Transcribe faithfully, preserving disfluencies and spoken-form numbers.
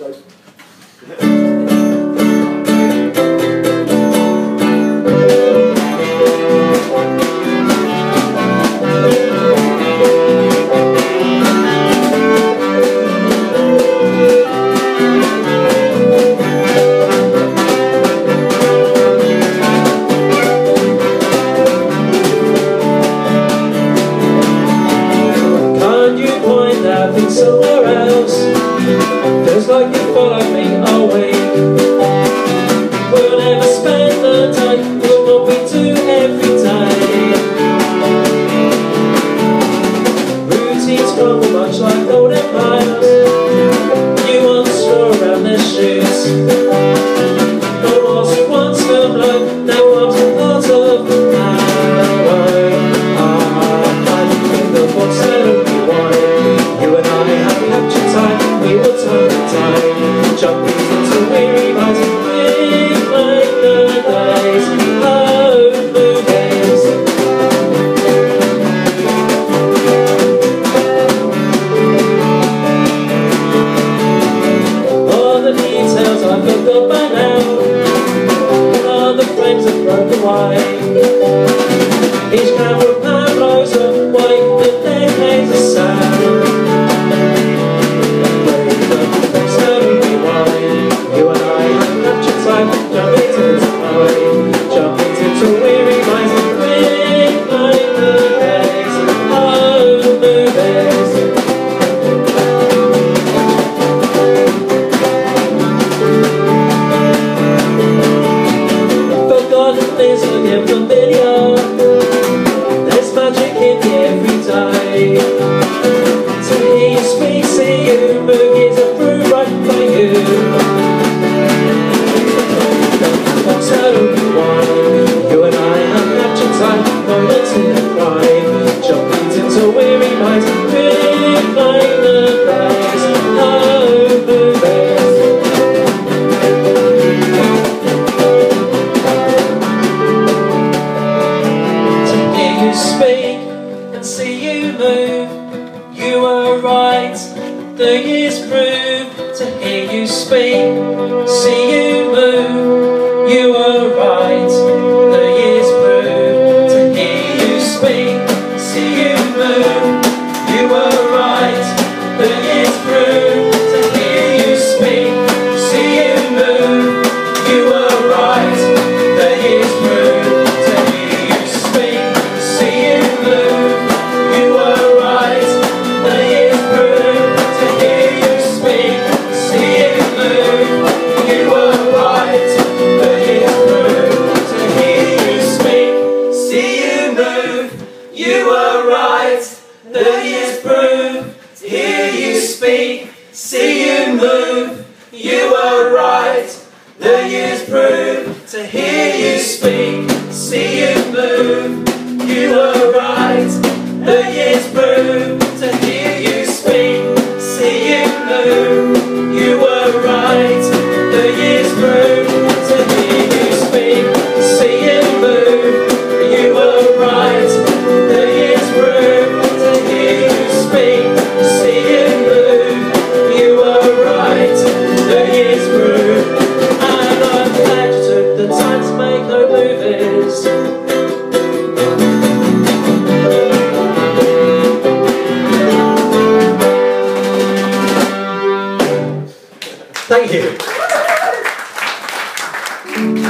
Somewhere else, feels like you followed me away. We'll never spend the time doing what we do every day. Routines crumble much like old empires. You want to straw around their shoes. The walls you once felt like now I'm part of our world. I'm in the box that we wanted. You and I have captured time, we will turn the tide, jumping into weary nights, big like the days, oh, blue days. All the details I forgot by now, all the frames have broken wide. Each camera pan blows away the decades of sound. There's magic in the everyday. To hear you speak, see you move, is a proof right for you. Box out of the wine. You and I have captured time, moments in the crime, jumping into weary minds, big like the days, oh, blue days. Speak and see you move. You were right, the years prove. To hear you speak, see you move. You were right, the years prove. To hear you speak, see you move. You were right, the years prove. To hear you speak, see you move. You were right, the years prove. To hear you speak, see you move. You were right, the years prove. To hear you speak, see you move. You were right, the years prove. To hear you speak, see you move. You were right, the years prove. To hear you speak, see you move. You were right, the years prove. To hear you speak, see you move. You were right, the years prove. To hear you speak, see you move. You were right, the years prove. To hear you speak, see you move. You were right, the years prove. To hear you speak, see you move. You were right, the years prove. And I'm glad you took the time to make no movies. Thank you.